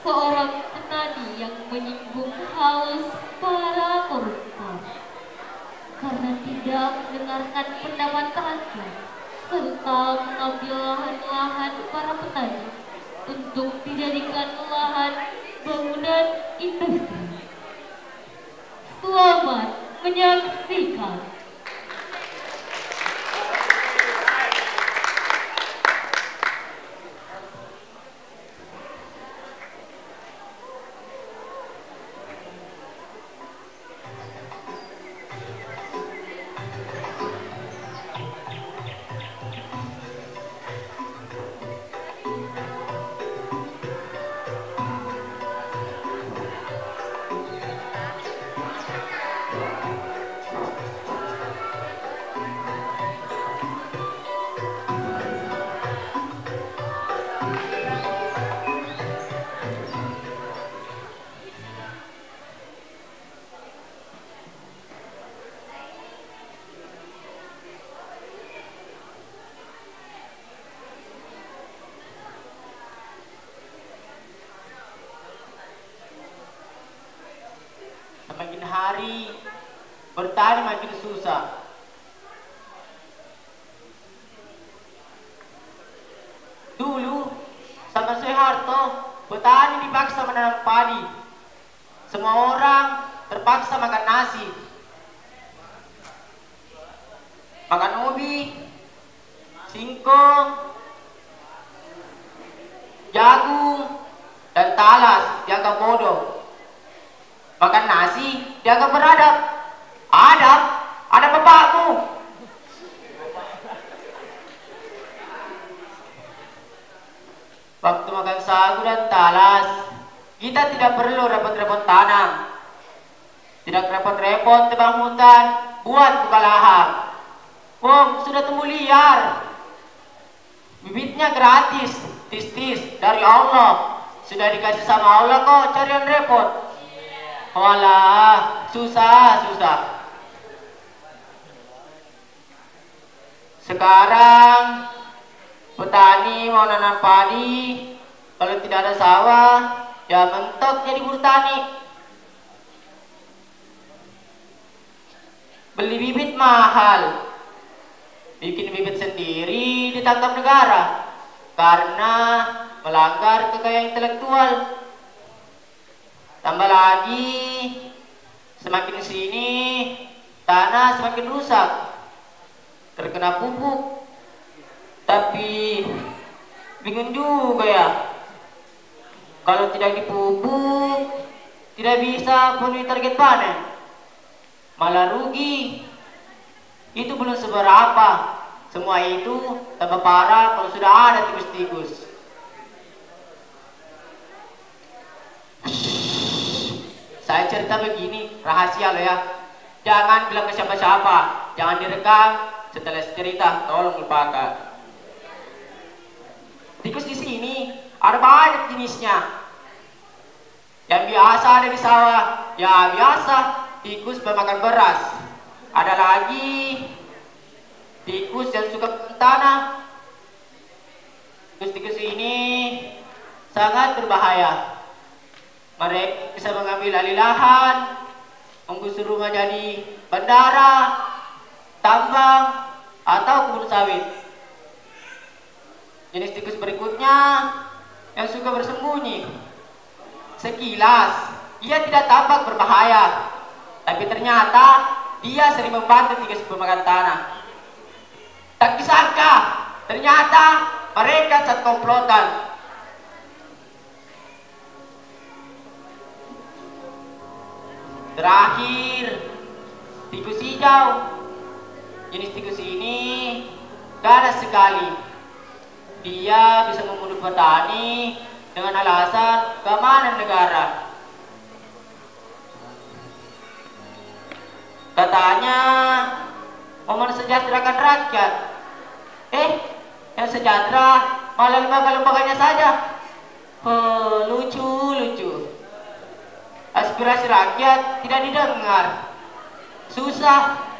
seorang petani yang menyinggung haus para koruptor karena tidak mendengarkan pendapat rakyat serta mengambil lahan-lahan para petani untuk dijadikan lahan bangunan industri. Selamat menyaksikan. Semakin hari bertani makin susah. Dulu sama Soeharto petani dipaksa menanam padi. Semua orang terpaksa makan nasi, makan ubi, singkong, jagung, dan talas dianggap bodoh. Makan nasi dianggap beradab. Adab? Ada bapakmu. Waktu makan sagu dan talas, kita tidak perlu repot-repot tanam, tidak repot-repot tebang hutan buat buka lahan. Sudah tumbuh liar. Bibitnya gratis, tis-tis dari Allah. Sudah dikasih sama Allah kok cari yang repot. Walah, susah. Sekarang petani mau nanam padi, kalau tidak ada sawah, ya mentok jadi buruh tani. Beli bibit mahal, bikin bibit sendiri ditangkap negara karena melanggar kekayaan intelektual. Tambah lagi, semakin sini tanah semakin rusak, terkena pupuk. Tapi bingung juga ya, kalau tidak dipupuk tidak bisa penuhi target panen, malah rugi. Itu belum seberapa, semua itu tambah parah kalau sudah ada tikus-tikus. Saya cerita begini, rahasia loh ya. Jangan bilang ke siapa-siapa, jangan direkam. Setelah cerita, tolong lupakan. Tikus di sini ada banyak jenisnya. Yang biasa ada di sawah, ya biasa, tikus pemakan beras. Ada lagi tikus yang suka makan tanah. Tikus-tikus ini sangat berbahaya. Mereka bisa mengambil alih lahan, menggusur rumah jadi bandara, tambang, atau kebun sawit. Jenis tikus berikutnya yang suka bersembunyi. Sekilas ia tidak tampak berbahaya, tapi ternyata dia sering membantu tikus pemakan tanah. Tak disangka, ternyata mereka satu komplotan. Terakhir, tikus hijau. Jenis tikus ini ganas sekali. Dia bisa membunuh petani dengan alasan keamanan negara. Katanya mau mensejahterakan rakyat. Yang sejahtera malah lembaga-lembaganya saja. Lucu. Aspirasi rakyat tidak didengar. Susah